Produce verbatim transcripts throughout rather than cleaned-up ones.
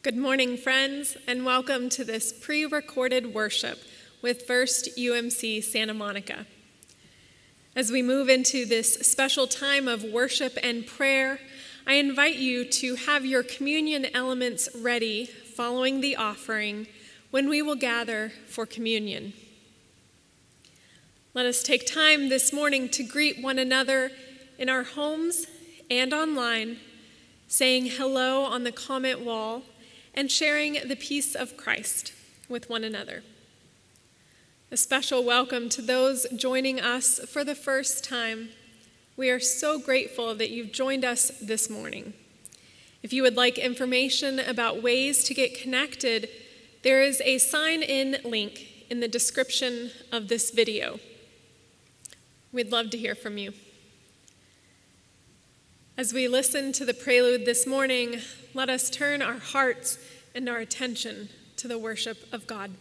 Good morning, friends, and welcome to this pre-recorded worship with First U M C Santa Monica. As we move into this special time of worship and prayer, I invite you to have your communion elements ready following the offering when we will gather for communion. Let us take time this morning to greet one another in our homes and online, saying hello on the comment wall, and sharing the peace of Christ with one another. A special welcome to those joining us for the first time. We are so grateful that you've joined us this morning. If you would like information about ways to get connected, there is a sign-in link in the description of this video. We'd love to hear from you. As we listen to the prelude this morning, let us turn our hearts and our attention to the worship of God.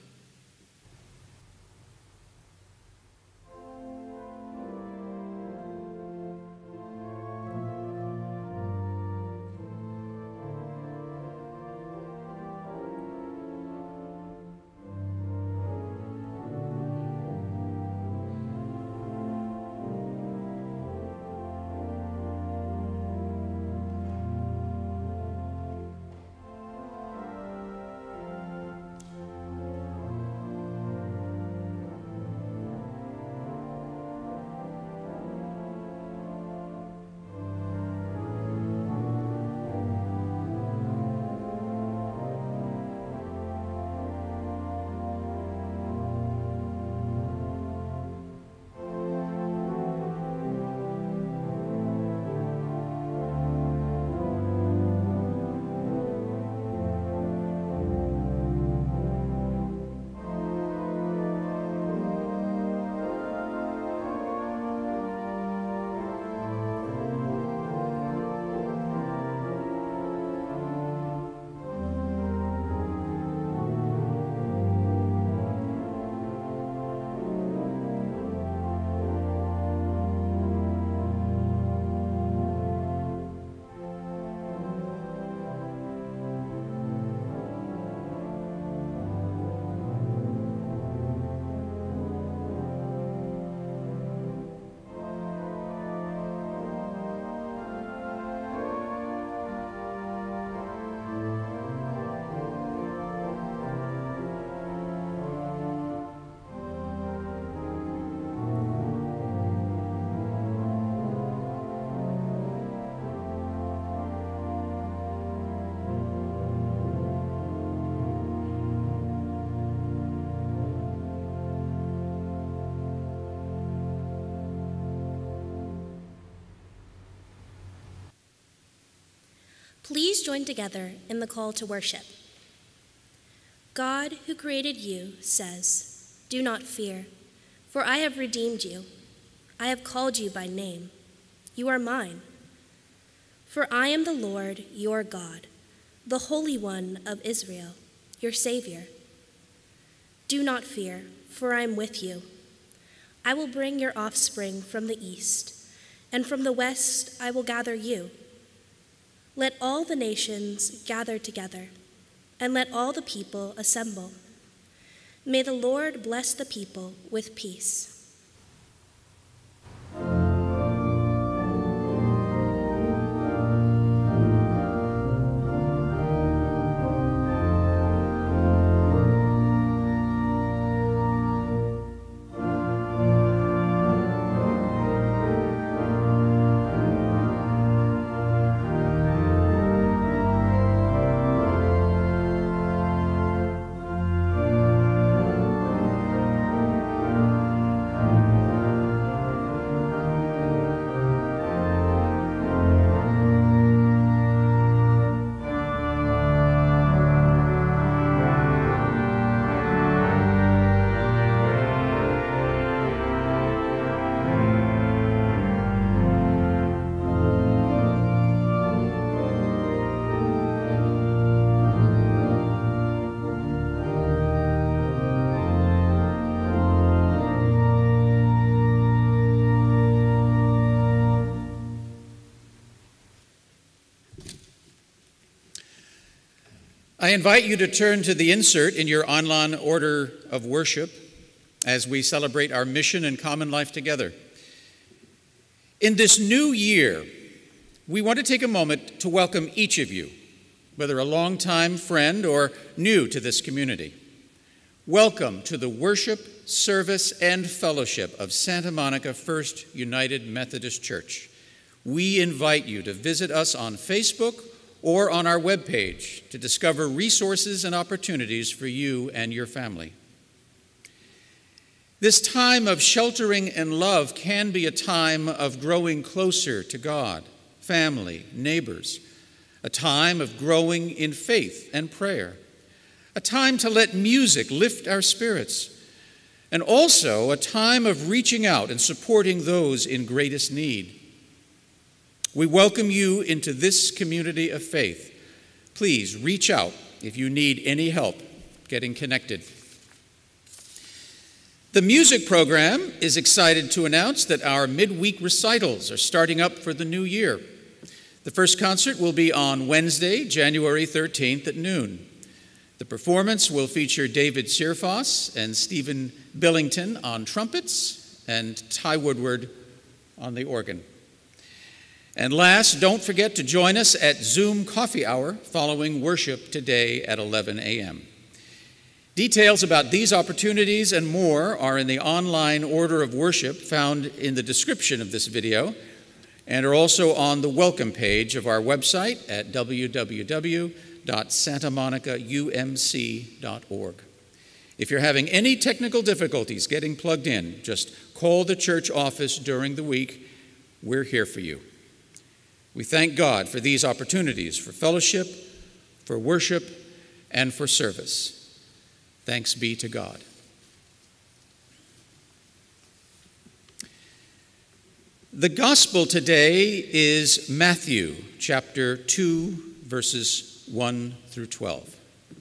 Please join together in the call to worship. God, who created you, says, "Do not fear, for I have redeemed you. I have called you by name. You are mine. For I am the Lord, your God, the Holy One of Israel, your Savior. Do not fear, for I am with you. I will bring your offspring from the east, and from the west I will gather you. Let all the nations gather together, and let all the people assemble. May the Lord bless the people with peace." I invite you to turn to the insert in your online order of worship as we celebrate our mission and common life together. In this new year, we want to take a moment to welcome each of you, whether a longtime friend or new to this community. Welcome to the worship, service, and fellowship of Santa Monica First United Methodist Church. We invite you to visit us on Facebook or on our webpage to discover resources and opportunities for you and your family. This time of sheltering and love can be a time of growing closer to God, family, neighbors, a time of growing in faith and prayer, a time to let music lift our spirits, and also a time of reaching out and supporting those in greatest need. We welcome you into this community of faith. Please reach out if you need any help getting connected. The music program is excited to announce that our midweek recitals are starting up for the new year. The first concert will be on Wednesday, January thirteenth at noon. The performance will feature David Searfoss and Stephen Billington on trumpets and Ty Woodward on the organ. And last, don't forget to join us at Zoom Coffee Hour following worship today at eleven a.m. Details about these opportunities and more are in the online order of worship found in the description of this video and are also on the welcome page of our website at w w w dot santa monica u m c dot org. If you're having any technical difficulties getting plugged in, just call the church office during the week. We're here for you. We thank God for these opportunities for fellowship, for worship, and for service. Thanks be to God. The gospel today is Matthew chapter two, verses one through twelve.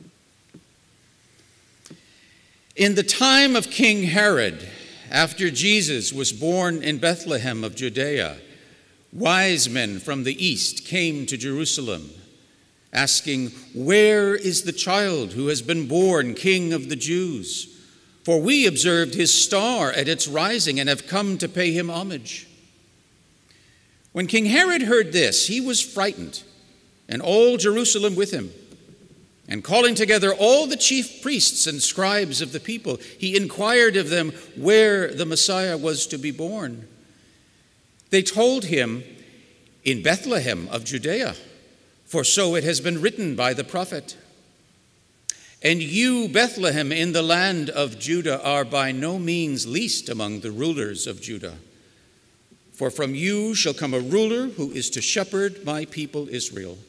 In the time of King Herod, after Jesus was born in Bethlehem of Judea, wise men from the east came to Jerusalem, asking, "Where is the child who has been born King of the Jews? For we observed his star at its rising and have come to pay him homage." When King Herod heard this, he was frightened, and all Jerusalem with him. And calling together all the chief priests and scribes of the people, he inquired of them where the Messiah was to be born. They told him, "In Bethlehem of Judea, for so it has been written by the prophet. And you, Bethlehem, in the land of Judah, are by no means least among the rulers of Judah. For from you shall come a ruler who is to shepherd my people Israel."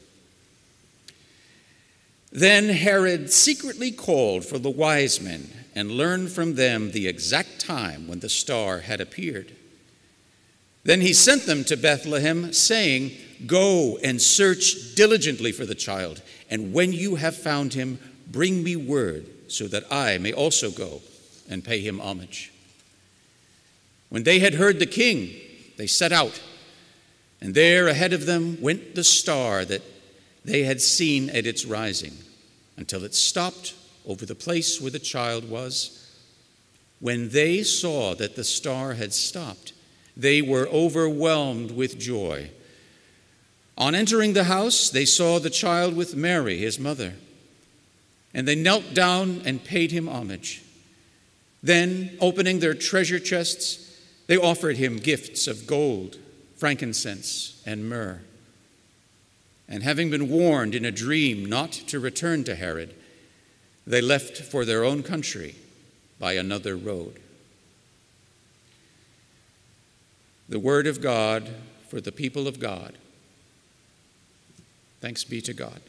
Then Herod secretly called for the wise men and learned from them the exact time when the star had appeared. Then he sent them to Bethlehem, saying, "Go and search diligently for the child, and when you have found him, bring me word, so that I may also go and pay him homage." When they had heard the king, they set out, and there ahead of them went the star that they had seen at its rising, until it stopped over the place where the child was. When they saw that the star had stopped, they were overwhelmed with joy. On entering the house, they saw the child with Mary, his mother, and they knelt down and paid him homage. Then, opening their treasure chests, they offered him gifts of gold, frankincense, and myrrh. And having been warned in a dream not to return to Herod, they left for their own country by another road. The word of God for the people of God. Thanks be to God.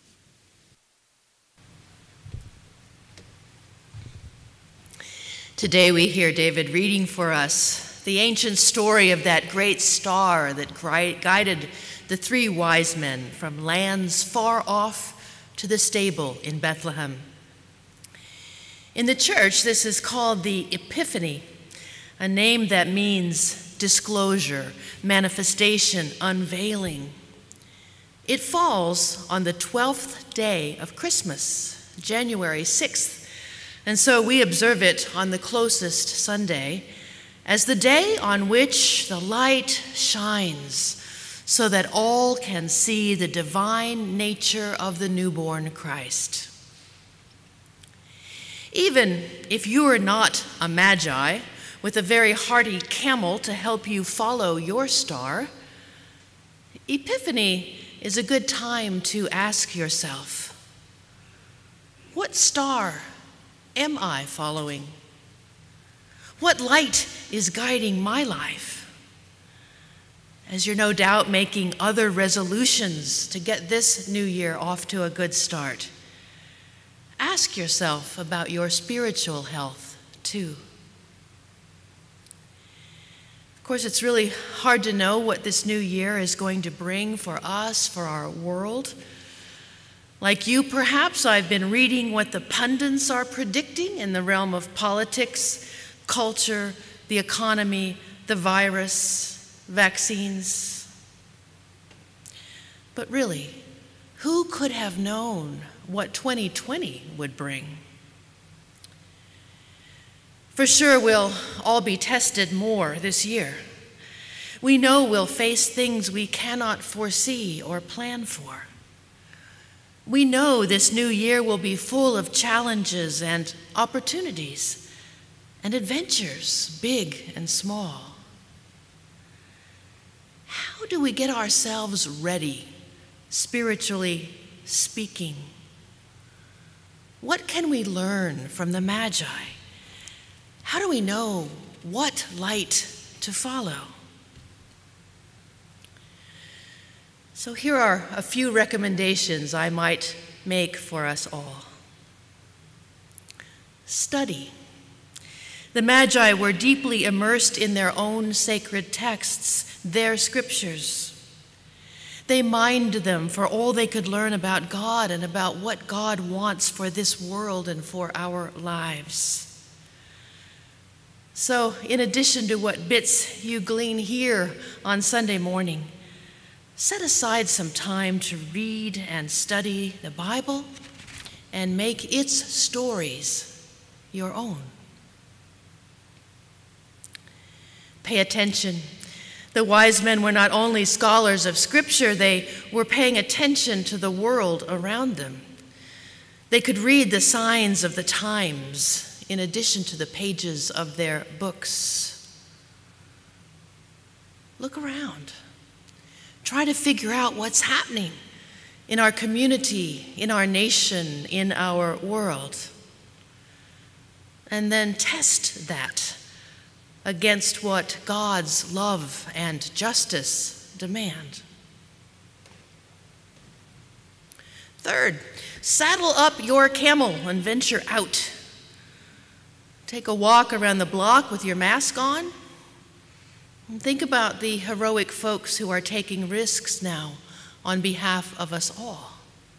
Today we hear David reading for us the ancient story of that great star that guided the three wise men from lands far off to the stable in Bethlehem. In the church, this is called the Epiphany, a name that means disclosure, manifestation, unveiling. It falls on the twelfth day of Christmas, January sixth, and so we observe it on the closest Sunday as the day on which the light shines so that all can see the divine nature of the newborn Christ. Even if you are not a magi with a very hardy camel to help you follow your star, Epiphany is a good time to ask yourself, what star am I following? What light is guiding my life? As you're no doubt making other resolutions to get this new year off to a good start, ask yourself about your spiritual health too. Of course, it's really hard to know what this new year is going to bring for us, for our world. Like you, perhaps, I've been reading what the pundits are predicting in the realm of politics, culture, the economy, the virus, vaccines. But really, who could have known what twenty twenty would bring? For sure, we'll all be tested more this year. We know we'll face things we cannot foresee or plan for. We know this new year will be full of challenges and opportunities and adventures, big and small. How do we get ourselves ready, spiritually speaking? What can we learn from the Magi? How do we know what light to follow? So here are a few recommendations I might make for us all. Study. The Magi were deeply immersed in their own sacred texts, their scriptures. They mined them for all they could learn about God and about what God wants for this world and for our lives. So, in addition to what bits you glean here on Sunday morning, set aside some time to read and study the Bible and make its stories your own. Pay attention. The wise men were not only scholars of Scripture, they were paying attention to the world around them. They could read the signs of the times in addition to the pages of their books. Look around. Try to figure out what's happening in our community, in our nation, in our world. And then test that against what God's love and justice demand. Third, saddle up your camel and venture out. Take a walk around the block with your mask on. And think about the heroic folks who are taking risks now on behalf of us all.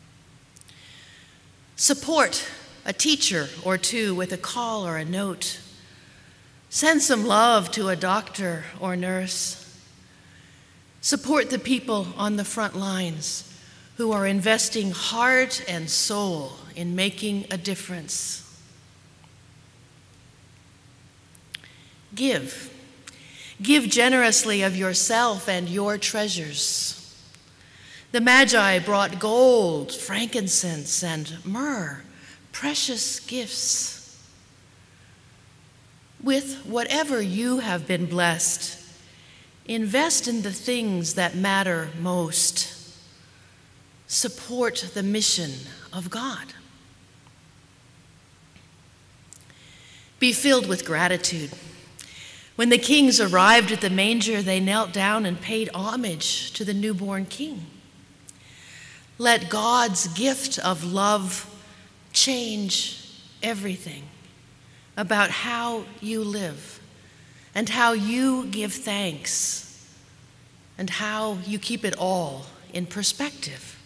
Support a teacher or two with a call or a note. Send some love to a doctor or nurse. Support the people on the front lines who are investing heart and soul in making a difference. Give. Give generously of yourself and your treasures. The Magi brought gold, frankincense, and myrrh, precious gifts. With whatever you have been blessed, invest in the things that matter most. Support the mission of God. Be filled with gratitude. When the kings arrived at the manger, they knelt down and paid homage to the newborn king. Let God's gift of love change everything about how you live and how you give thanks and how you keep it all in perspective.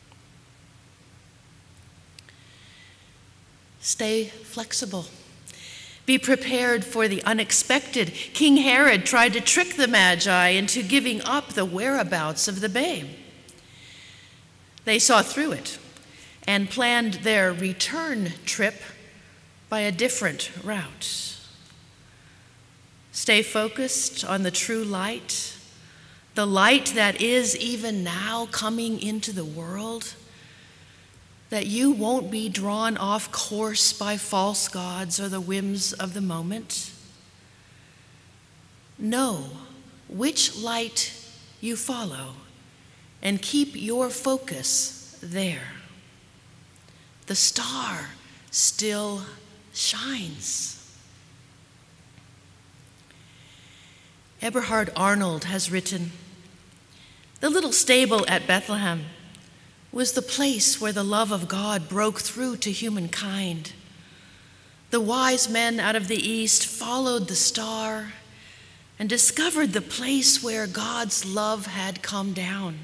Stay flexible. Be prepared for the unexpected. King Herod tried to trick the Magi into giving up the whereabouts of the babe. They saw through it and planned their return trip by a different route. Stay focused on the true light, the light that is even now coming into the world, that you won't be drawn off course by false gods or the whims of the moment. Know which light you follow and keep your focus there. The star still shines. Eberhard Arnold has written, "The little stable at Bethlehem was the place where the love of God broke through to humankind. The wise men out of the east followed the star and discovered the place where God's love had come down.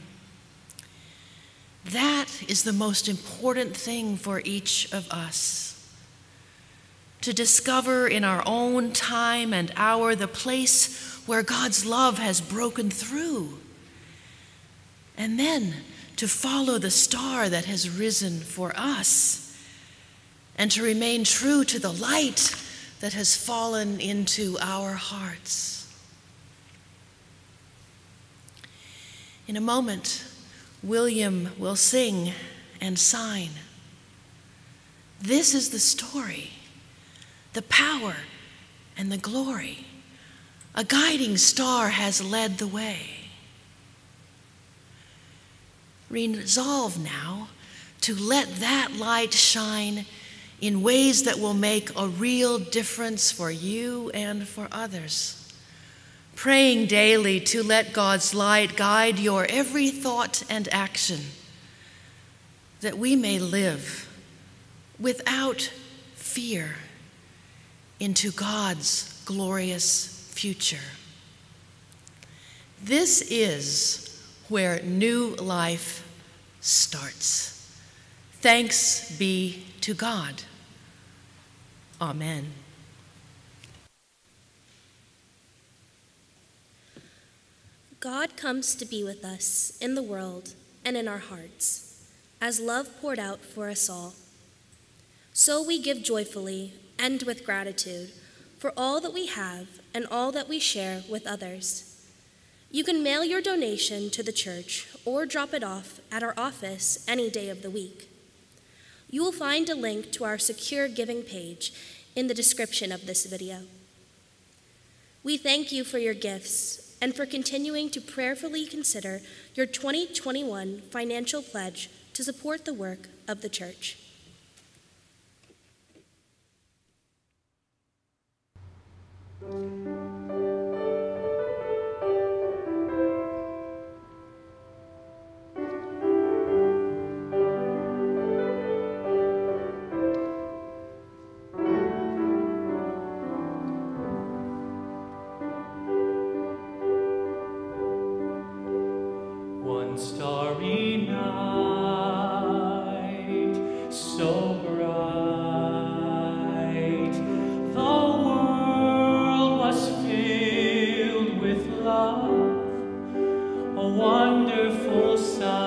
That is the most important thing for each of us, to discover in our own time and hour the place where God's love has broken through, and then to follow the star that has risen for us, and to remain true to the light that has fallen into our hearts." In a moment, William will sing and sign. This is the story, the power and the glory. A guiding star has led the way. Resolve now to let that light shine in ways that will make a real difference for you and for others. Praying daily to let God's light guide your every thought and action, that we may live without fear into God's glorious future. This is where new life starts. Thanks be to God. Amen. God comes to be with us in the world and in our hearts, as love poured out for us all. So we give joyfully and with gratitude for all that we have and all that we share with others. You can mail your donation to the church or drop it off at our office any day of the week. You will find a link to our secure giving page in the description of this video. We thank you for your gifts and for continuing to prayerfully consider your twenty twenty-one financial pledge to support the work of the church. One starry night, so bright, the world was filled with love, a wonderful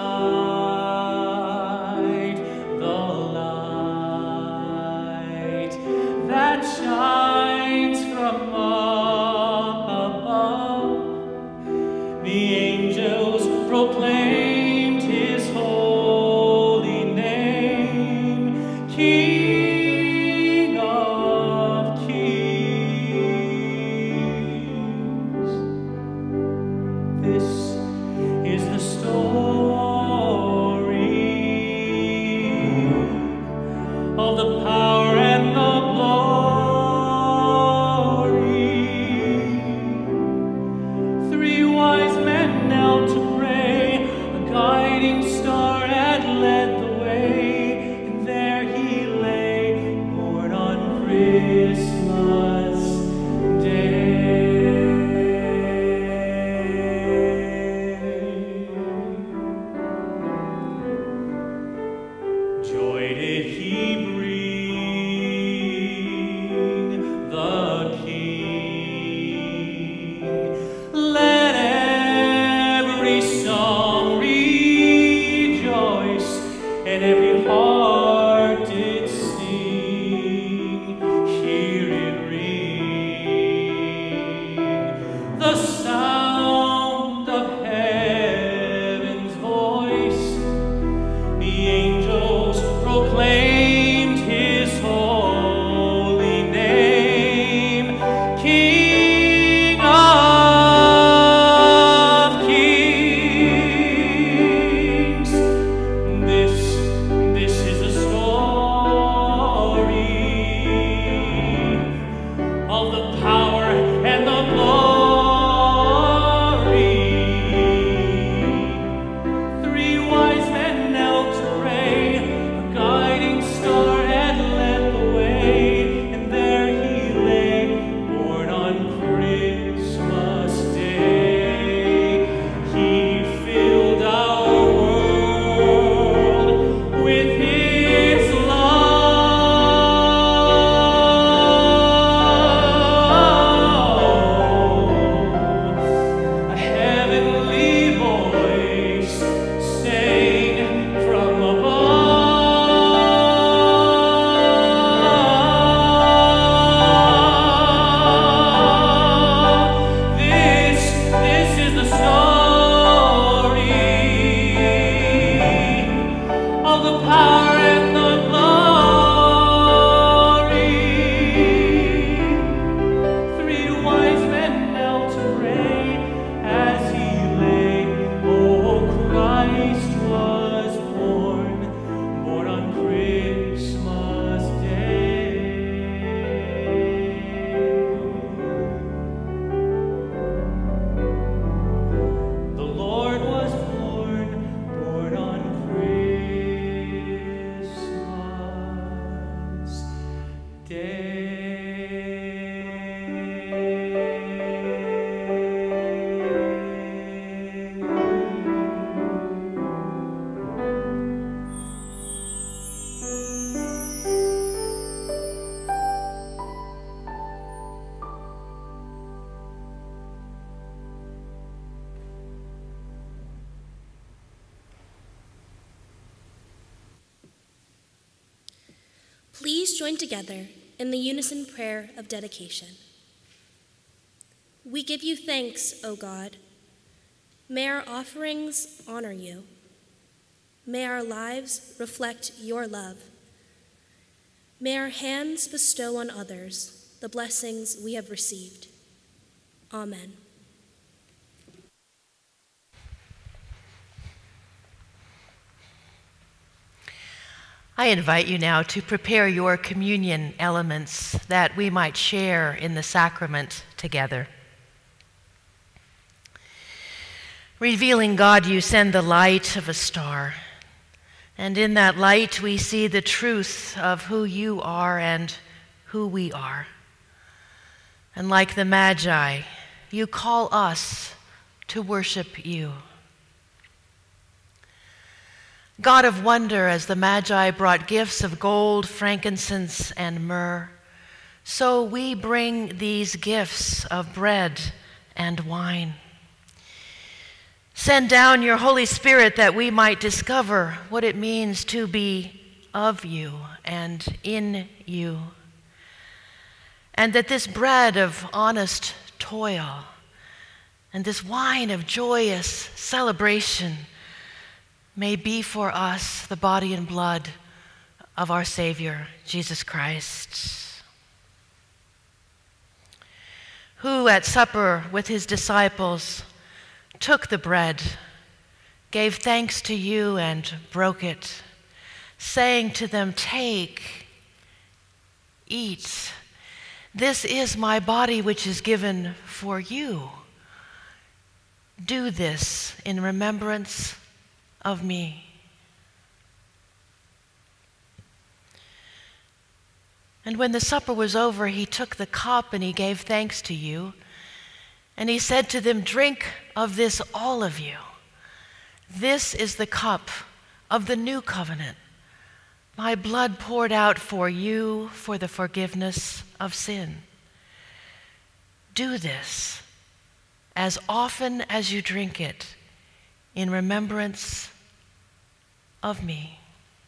sight, the light that shines from up above. The angels proclaimed his holy name, King of kings. This is the story of the power and the glory. Three wise men knelt to pray, a guiding star had led the way, and there he lay, born on Christmas Day. Please join together in the unison prayer of dedication. We give you thanks, O God. May our offerings honor you. May our lives reflect your love. May our hands bestow on others the blessings we have received. Amen. I invite you now to prepare your communion elements that we might share in the sacrament together. Revealing God, you send the light of a star, and in that light we see the truth of who you are and who we are. And like the Magi, you call us to worship you. God of wonder, as the Magi brought gifts of gold, frankincense, and myrrh, so we bring these gifts of bread and wine. Send down your Holy Spirit that we might discover what it means to be of you and in you, and that this bread of honest toil and this wine of joyous celebration may be for us the body and blood of our Savior, Jesus Christ, who at supper with his disciples took the bread, gave thanks to you, and broke it, saying to them, "Take, eat. This is my body which is given for you. Do this in remembrance of me." And when the supper was over, he took the cup and he gave thanks to you. And he said to them, "Drink of this, all of you. This is the cup of the new covenant, my blood poured out for you for the forgiveness of sin. Do this as often as you drink it in remembrance of me."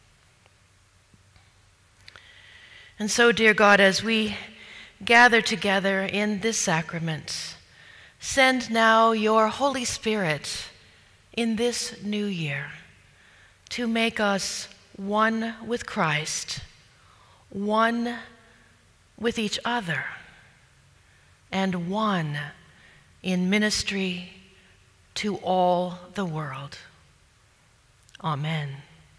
And so, dear God, as we gather together in this sacrament, send now your Holy Spirit in this new year to make us one with Christ, one with each other, and one in ministry to all the world. Amen.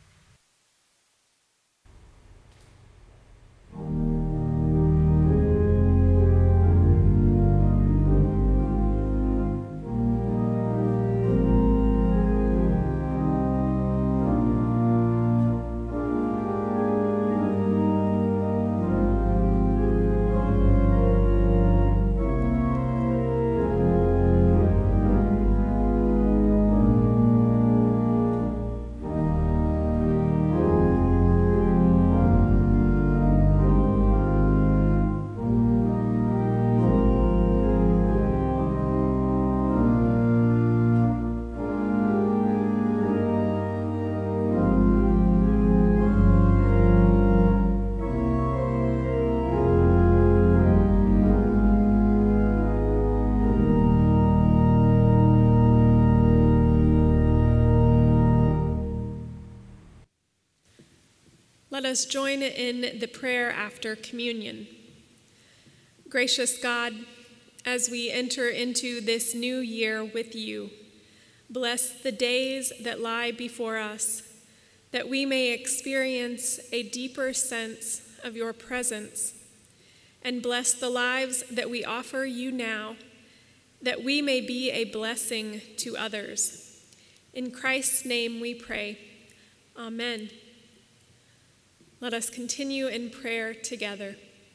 Let us join in the prayer after communion. Gracious God, as we enter into this new year with you, bless the days that lie before us, that we may experience a deeper sense of your presence, and bless the lives that we offer you now, that we may be a blessing to others. In Christ's name we pray. Amen. Let us continue in prayer together.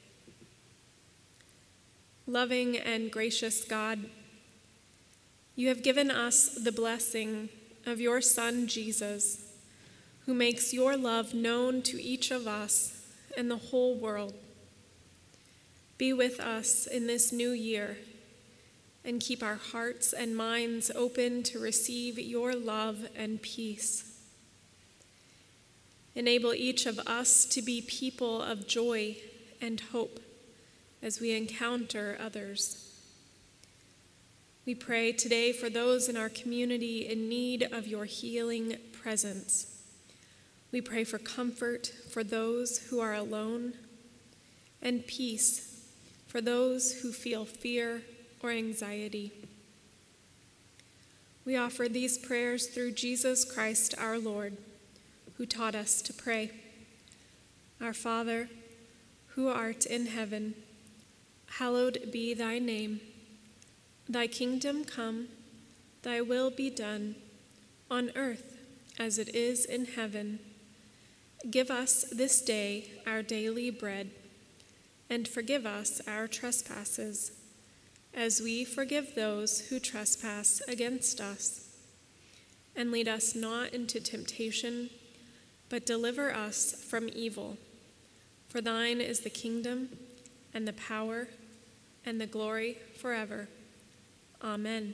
Loving and gracious God, you have given us the blessing of your Son, Jesus, who makes your love known to each of us and the whole world. Be with us in this new year and keep our hearts and minds open to receive your love and peace. Enable each of us to be people of joy and hope as we encounter others. We pray today for those in our community in need of your healing presence. We pray for comfort for those who are alone and peace for those who feel fear or anxiety. We offer these prayers through Jesus Christ our Lord, who taught us to pray. Our Father, who art in heaven, hallowed be thy name. Thy kingdom come, thy will be done, on earth as it is in heaven. Give us this day our daily bread, and forgive us our trespasses, as we forgive those who trespass against us. And lead us not into temptation, but deliver us from evil. For thine is the kingdom, and the power, and the glory forever. Amen.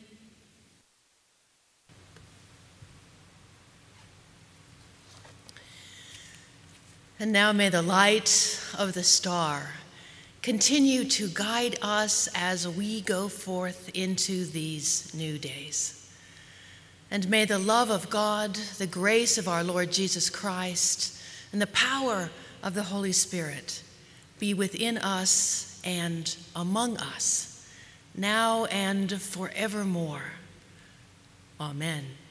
And now may the light of the star continue to guide us as we go forth into these new days. And may the love of God, the grace of our Lord Jesus Christ, and the power of the Holy Spirit be within us and among us, now and forevermore. Amen.